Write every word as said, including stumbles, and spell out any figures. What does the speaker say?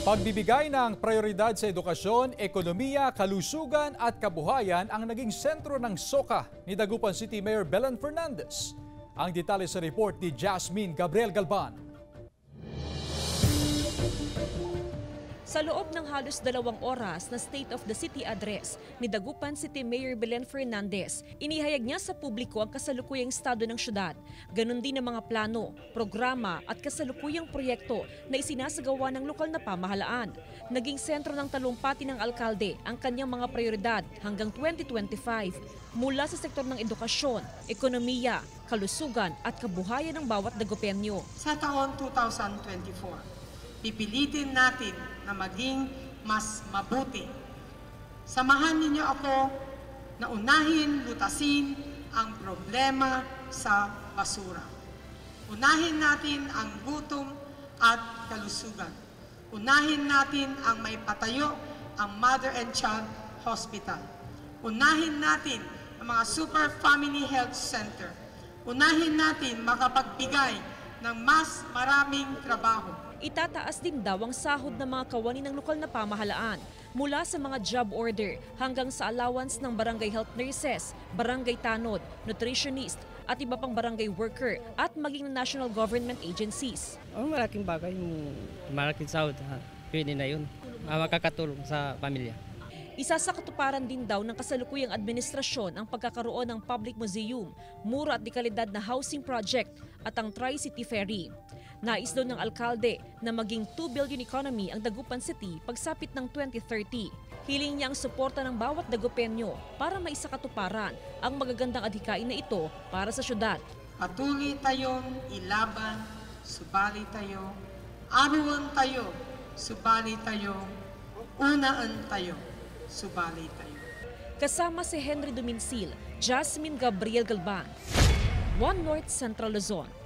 Pagbibigay ng prioridad sa edukasyon, ekonomiya, kalusugan at kabuhayan ang naging sentro ng SOCA ni Dagupan City Mayor Belen Fernandez. Ang detalye sa report ni Jasmine Gabriel Galban. Sa loob ng halos dalawang oras na State of the City address ni Dagupan City Mayor Belen Fernandez, inihayag niya sa publiko ang kasalukuyang estado ng syudad. Ganon din ang mga plano, programa at kasalukuyang proyekto na isinasagawa ng lokal na pamahalaan. Naging sentro ng talumpati ng alkalde ang kanyang mga prioridad hanggang twenty twenty-five mula sa sektor ng edukasyon, ekonomiya, kalusugan at kabuhayan ng bawat Dagupenyo. Sa taon two thousand twenty-four, pipilitin natin na maging mas mabuti. Samahan ninyo ako na unahin lutasin ang problema sa basura. Unahin natin ang gutom at kalusugan. Unahin natin ang may patayo ang Mother and Child Hospital. Unahin natin ang mga Super Family Health Center. Unahin natin makapagbigay ng mas maraming trabaho. Itataas din daw ang sahod ng mga kawani ng lokal na pamahalaan mula sa mga job order hanggang sa allowance ng barangay health nurses, barangay tanod, nutritionist at iba pang barangay worker at maging ng national government agencies. Oh, malaking bagay yung malaking sahod. Ha? Pwede na yun. Ah, makakatulong sa pamilya. Isa sa katuparan din daw ng kasalukuyang administrasyon ang pagkakaroon ng public museum, mura at dekalidad na housing project at ang Tri-City Ferry. Nais daw ng alkalde na maging two billion economy ang Dagupan City pagsapit ng twenty thirty. Hiling niya ang suporta ng bawat Dagupenyo para maisakatuparan ang magagandang adhikain na ito para sa syudad. Patuloy tayong ilaban, subali tayo, arawan tayo, subali tayo, unaan tayo, subali tayo. Kasama si Henry Duminsil, Jasmine Gabriel Galban, One North Central Luzon.